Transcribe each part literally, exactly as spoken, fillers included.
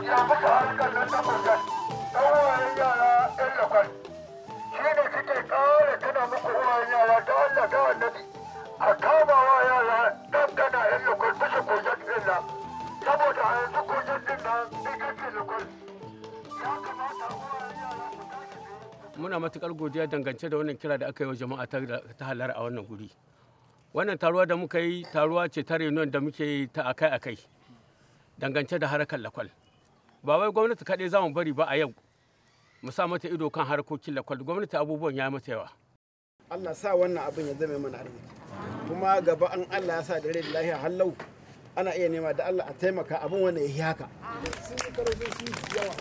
ya mutu harkar nan ta kurgan ɗan yara ɗan lakwal shi ne suke ƙara tana muku uwayen yara ta Allah ta annabi a kama wa yara ɗan gana ɗan lakwal bisa kurgan ɗin nan saboda a yanzu kurgan ɗin nan ita ce lakwal ya kamata uwayen yara su tashi. Muna matuƙar godiya dangance da wannan kira da aka yi wa jama'a ta halar a wannan guri. Wannan taruwa da muka yi taruwa ce ta reunion da muke yi ta akai-akai dangance da harkar lakwal. Ba wai gwamnati kaɗai za mu bari ba a yau mu sa mata ido kan harkokin lakwal, gwamnati abubuwan ya mata yawa. Allah sa wannan abin ya zama mana arziki kuma gaba an Allah ya sa da rai da lafiya hallau ana iya nema da Allah a taimaka abin wanda ya yi haka. Sun yi karo sun yi yawa.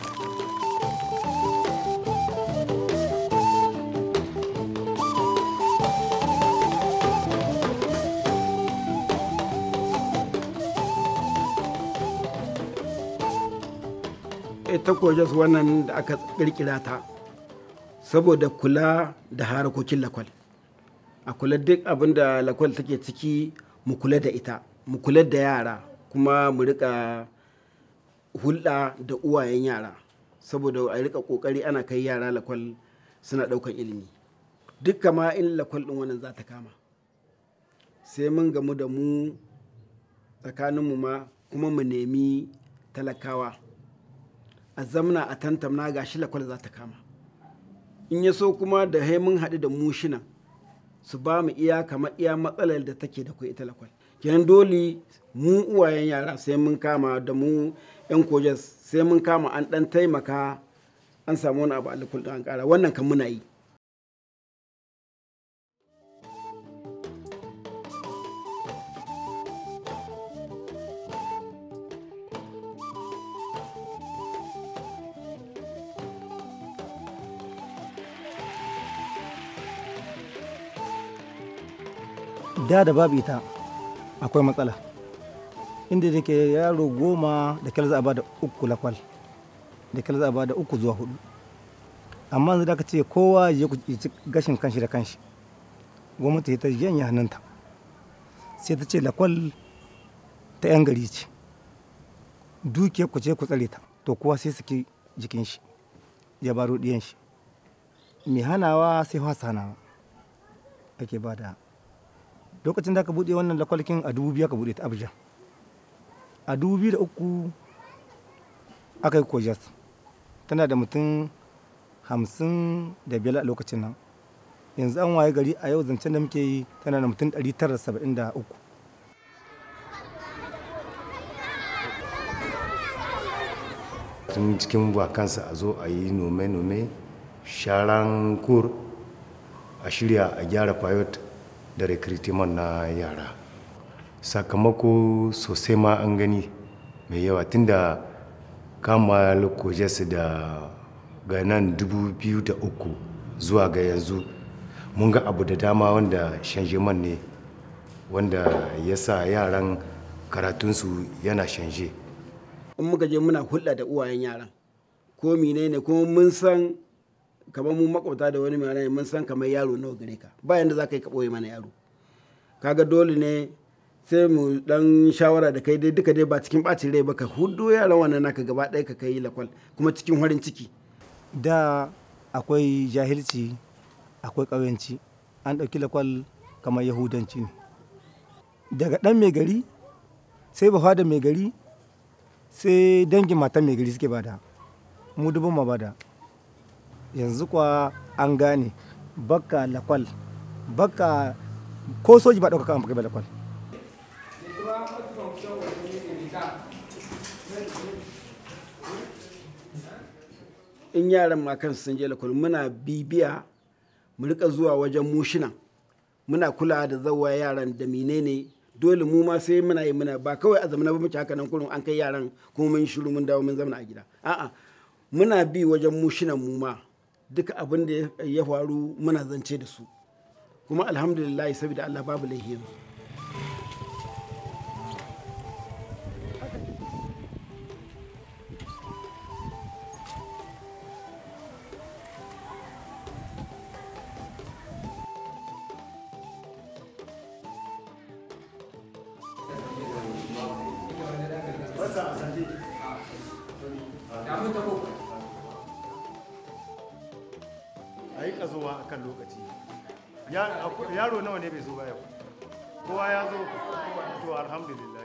Ita kojas wannan da aka kirkira ta saboda kula da harakokin lakwal, a kula duk abin da lakwal take ciki mu kula da ita, mu kula da yara kuma mu rika hulɗa da uwayen yara saboda a rika kokari ana kai yara lakwal suna ɗaukar ilimi. Duk kama in lakwal ɗin wannan za ta kama sai mun gamu da mu tsakaninmu ma kuma mu nemi talakawa a zamna a tantamna ga shi lakwal za ta kama in ya so kuma da mun haɗu da mushinan su ba mu iya kamar iya matsalar da take da kai ita lakwal. Kenan dole mu uwayen yara sai mun kama da mu yan kojas sai mun kama an ɗan taimaka an samu wani abu a lakwal ɗin an ƙara wannan kan muna yi. Da da babu ita akwai matsala inda da ke yaro goma da kyal za a ba da uku lakwal da kyal za a ba da uku zuwa hudu amma yanzu da ka ce kowa ya ci gashin kanshi da kanshi gwamnati ta janye hannunta sai ta ce lakwal ta yan gari ce duke ku ce ku tsare ta to kowa sai suke jikin shi ya baro diyan shi mai hanawa sai fasa hanawa ake ba da lokacin da ka buɗe wannan lakwalkin a dubu biyu ka buɗe ta abuja a dubu biyu da uku aka yi kojas tana da mutum hamsin da biyar a lokacin nan yanzu an waye gari a yau zancen da muke yi tana da mutum ɗari tara saba'in da uku. tun cikin wakansa a zo a yi nome-nome sharan kur a shirya a gyara payot da recruitment na yara sakamako sosai ma an gani mai yawa tunda kama lokojes da ga nan dubu biyu da uku zuwa ga yanzu mun ga abu da dama wanda shanjeman ne wanda ya sa yaran karatunsu yana shanje. In muka je muna hulɗa da uwayen yaran ko mine ne kuma mun san kamar mu makwabta da wani mai mun san kamar yaro nawa gare ka ba yanda za ka yi ka ɓoye mana yaro kaga dole ne sai mu dan shawara da kai dai duka dai ba cikin ɓacin rai ba ka hudu yaran wannan naka gaba ɗaya ka kai lakwal kuma cikin farin ciki. Da akwai jahilci akwai ƙauyanci an ɗauki lakwal kamar yahudanci ne daga ɗan mai gari sai ba da mai gari sai dangin matan mai gari suke bada mu dubin ma bada yanzu kuwa an gane baka lakwal baka ko soji ba ɗaukaka an baka lakwal. In yaran ma kansu sun je lakwal muna bibiya mu rika zuwa wajen mushinan muna kula da zawa yaran da menene dole mu ma sai muna yi muna ba kawai a zamana ba muke haka nan kullum an kai yaran kuma mun shiru mun dawo mun zama a gida a'a muna bi wajen mushinan mu ma duka abin da ya faru muna zance da su kuma alhamdulillah saboda Allah babu laifi yanzu. a yi ƙazowa a kan lokaci. Yaro nawa ne bai zo ba yau? Kowa ya zo, to alhamdulillah.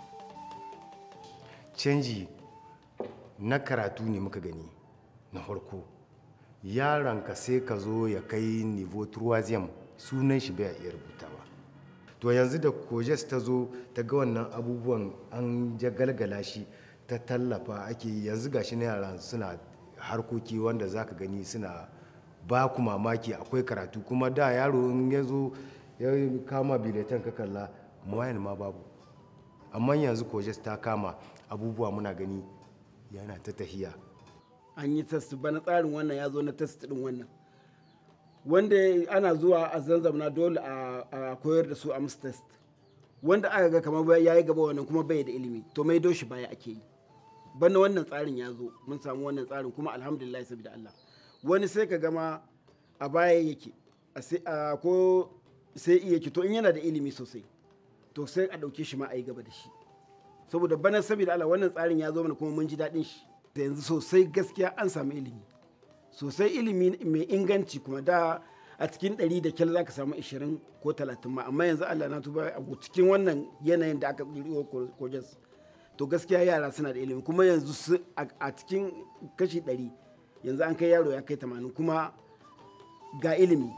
Canji na karatu ne muka gani na farko. Yaronka sai ka zo ya kai nivo troisième sunan shi bai iya rubutawa. To yanzu da kojes ta zo ta ga wannan abubuwan an jagalgala shi ta tallafa ake yanzu gashi na yaran suna harkoki wanda zaka gani suna ba ku mamaki akwai karatu kuma da yaro in ya zo ya kama biletan ka kalla muwayan ma babu amma yanzu kojes ta kama abubuwa muna gani yana ta tahiya. An yi test bana tsarin wannan ya zo na test din wannan wanda ana zuwa a zanzamna dole a koyar da su a musu test wanda aka ga kamar ya yi gaba wannan kuma bai da ilimi to mai doshi baya ake yi. Bana wannan tsarin ya zo mun samu wannan tsarin kuma alhamdulillah saboda Allah wani sai ka gama a baya yake a ko sai iya ki to in yana da ilimi sosai to sai a ɗauke shi ma a yi gaba da shi saboda bana saboda Allah wannan tsarin ya zo mana kuma mun ji daɗin shi yanzu sosai gaskiya an samu ilimi sosai ilimi mai inganci kuma da a cikin ɗari da kyal za ka samu ashirin ko talatin ma amma yanzu Allah na tuba a cikin wannan yanayin da aka ƙirƙiro kojas to gaskiya yara suna da ilimi kuma yanzu a cikin kashi ɗari yanzu an kai yaro ya kai tamanin kuma ga ilimi.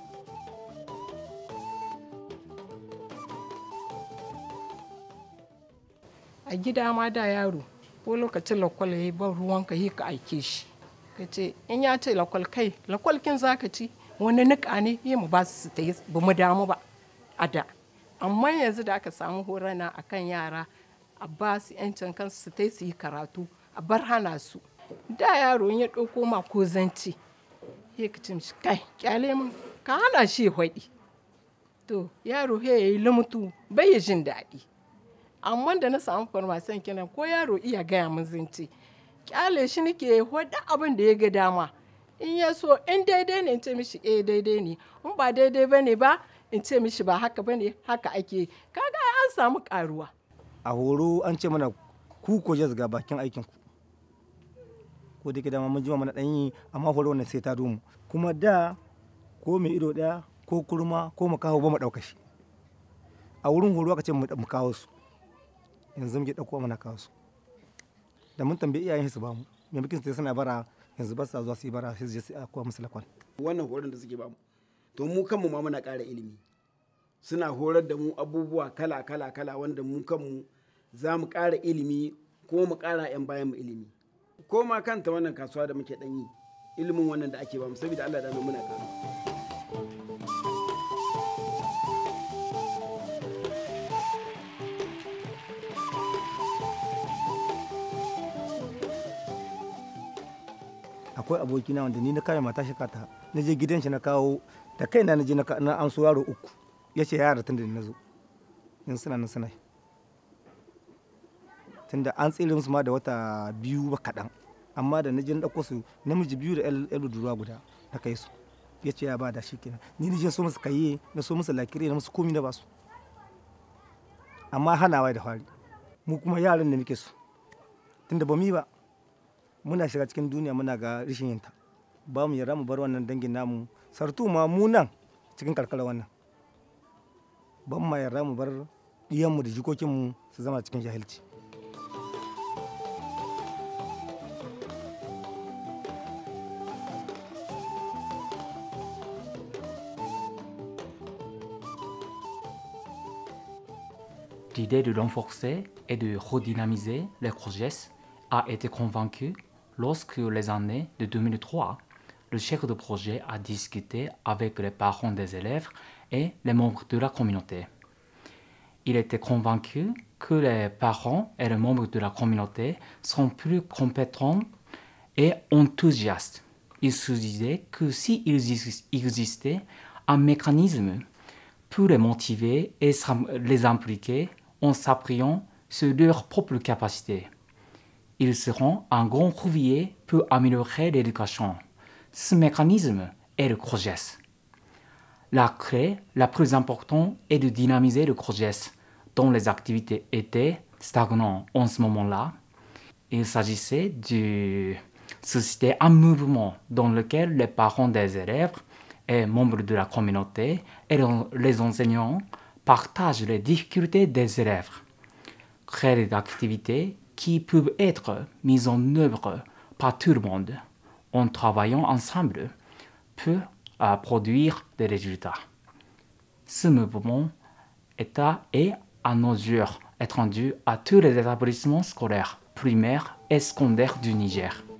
A gida ma da yaro ko lokacin lakwal ya yi ban ruwanka yi ka aike shi ka ce in ya ce lakwal kai lakwal kin za ka ci wani nika ne yi mu ba su ta yi ba mu damu ba a da amma yanzu da aka samu horana a kan yara a ba su yancin kansu su ta su yi karatu a bar hana su da yaro ya ɗauko ma ko zanci ya ka ce mishi kai kyale mun ka hana shi hwaɗi to yaro ya yi lumutu bai yi jin daɗi amma da na samu farmasan kenan ko yaro iya gaya min zance kyale shi nake wadda abin da ya ga dama in ya so in daidai ne in ce mishi eh daidai ne in ba daidai bane ba in ce mishi ba haka bane haka ake kaga an samu karuwa. A horo an ce mana ku ko ga bakin aikin ku ko da ke dama mun jima mana dan yi amma horo wannan sai ta domu kuma da ko mai ido daya ko kurma ko mu kawo ba mu dauka shi a wurin horo aka ce mu kawo su yanzu muke ɗauko mana kawo su da mun tambayi iyayen su ba mu me bikin sai suna bara yanzu ba sa zuwa su yi bara sai su je su koya musu lakwan wannan horon da suke ba mu to mu kanmu ma muna ƙara ilimi suna horar da mu abubuwa kala kala kala wanda mu kanmu za mu ƙara ilimi ko mu ƙara yan bayan mu ilimi ko ma kanta wannan kasuwa da muke ɗan yi ilimin wannan da ake ba mu saboda Allah da muna ƙara. akwai abokina wanda ni na kame mata shi kata na je gidan shi na kawo da kaina na je na amso yaro uku ya ce yara tun da na zo in suna nan suna tun da an tsere musu ma da wata biyu ba kaɗan amma da na je na ɗauko su namiji biyu da yan budurwa guda na kai su ya ce ya ba da shi kenan ni na je so musu kaye na so musu lakire na musu komi na ba su amma hanawa da fari mu kuma yaran da muke su tun da ba mu yi ba muna shiga cikin duniya muna ga rishin yinta ba mu yarda mu bar wannan dangin namu sartu ma mu nan cikin karkara wannan ban ma yarda mu bar iyanmu da jikokinmu su zama cikin jahilci. L'idée de renforcer et de redynamiser les projets a été convaincue lorsque les années de deux mille trois, le chef de projet a discuté avec les parents des élèves et les membres de la communauté. Il était convaincu que les parents et les membres de la communauté sont plus compétents et enthousiastes. Il se disait que s'il existait un mécanisme pour les motiver et les impliquer en s'appuyant sur leurs propres capacités, ils seront un grand levier pour améliorer l'éducation. Ce mécanisme est le CROGES. La clé la plus importante est de dynamiser le CROGES, dont les activités étaient stagnantes en ce moment-là. Il s'agissait de susciter un mouvement dans lequel les parents des élèves et membres de la communauté et les enseignants partagent les difficultés des élèves, créer des activités qui peuvent être mises en œuvre par tout le monde en travaillant ensemble peut euh, produire des résultats. Ce mouvement est à, est à nos yeux étendu à tous les établissements scolaires primaires et secondaires du Niger.